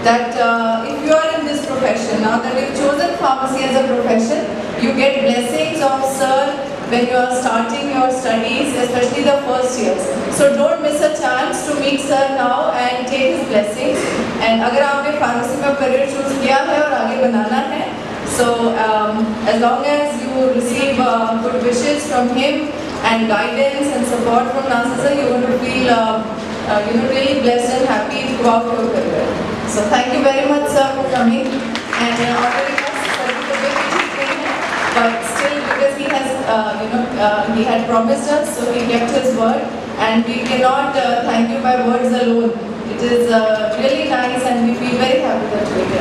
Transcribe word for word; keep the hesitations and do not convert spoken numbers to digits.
that uh, if you are in this profession, now that you've chosen pharmacy as a profession, you get blessings of Sir when you are starting your studies, especially the first years. So don't miss a chance to meet Sir now and take his blessings. And अगर आपने pharmacy में career choose किया है और आगे बनाना है, so um, as long as you receive uh, good wishes from him and guidance and support from Nasir sir, you want to feel uh, uh, you know really blessed and happy throughout your career. So thank you very much, sir, for coming and uh, honoring us. But still, because he has, uh, you know, uh, he had promised us, so he kept his word, and we cannot uh, thank you by words alone. It is uh, really nice, and we feel very happy that we